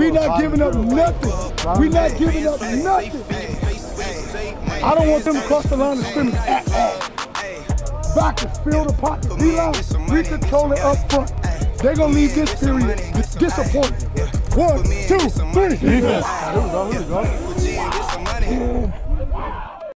We not giving up nothing. We not giving up nothing. I don't want them to cross the line of scrimmage at all. Backers, fill the pocket, D-line, we control it up front. They're gonna leave this period disappointed. 1, 2, 3. Here we go.